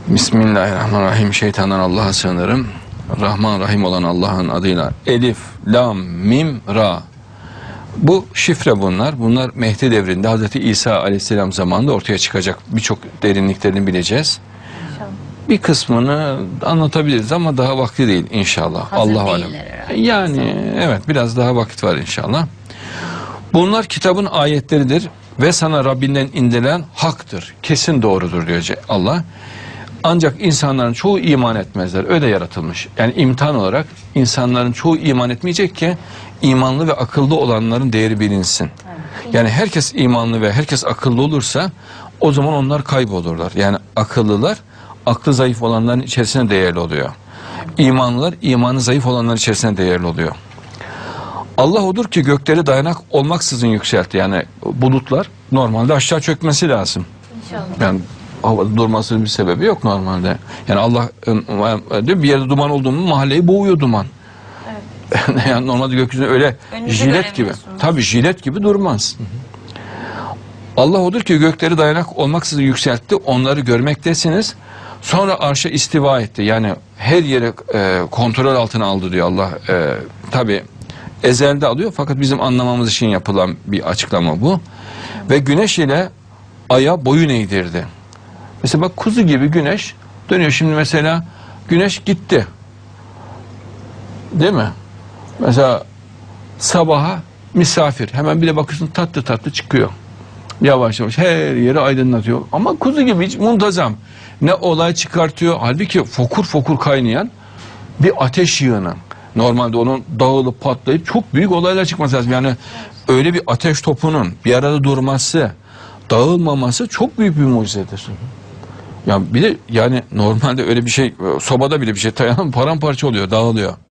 Bismillahirrahmanirrahim. Şeytandan Allah'a sığınırım. Rahman Rahim olan Allah'ın adıyla. Elif, Lam, Mim, Ra. Bu şifre bunlar. Bunlar Mehdi devrinde Hazreti İsa Aleyhisselam zamanında ortaya çıkacak. Birçok derinliklerini bileceğiz. İnşallah. Bir kısmını anlatabiliriz ama daha vakti değil inşallah. Hazır Allah alem. Yani evet, biraz daha vakit var inşallah. Bunlar kitabın ayetleridir ve sana Rabbinden indirilen haktır. Kesin doğrudur diyor Allah. Ancak insanların çoğu iman etmezler. Öyle yaratılmış. Yani imtihan olarak insanların çoğu iman etmeyecek ki imanlı ve akıllı olanların değeri bilinsin. Yani herkes imanlı ve herkes akıllı olursa o zaman onlar kaybolurlar. Yani akıllılar aklı zayıf olanların içerisine değerli oluyor. İmanlılar imanı zayıf olanların içerisine değerli oluyor. Allah odur ki gökleri dayanak olmaksızın yükseltti. Yani bulutlar normalde aşağı çökmesi lazım. İnşallah. Yani havada durmasının bir sebebi yok normalde. Yani Allah diyor, bir yerde duman olduğu mu mahalleyi boğuyor duman. Evet. Yani normalde gökyüzünde öyle Önünüzü jilet gibi. Tabii jilet gibi durmaz. Allah odur ki gökleri dayanak olmaksızın yükseltti. Onları görmektesiniz. Sonra arşa istiva etti. Yani her yeri kontrol altına aldı diyor Allah. Tabii ezelde alıyor fakat bizim anlamamız için yapılan bir açıklama bu. Ve güneş ile aya boyun eğdirdi. Mesela bak, kuzu gibi güneş dönüyor. Şimdi mesela güneş gitti. Değil mi? Mesela sabaha misafir. Hemen bir de bakıyorsun tatlı tatlı çıkıyor. Yavaş yavaş her yeri aydınlatıyor. Ama kuzu gibi hiç muntazam. Ne olay çıkartıyor. Halbuki fokur fokur kaynayan bir ateş yığını. Normalde onun dağılıp patlayıp çok büyük olaylar çıkması lazım. Yani öyle bir ateş topunun bir arada durması, dağılmaması çok büyük bir mucizedir. Ya bir de yani normalde öyle bir şey, sobada bile bir şey paramparça oluyor, dağılıyor.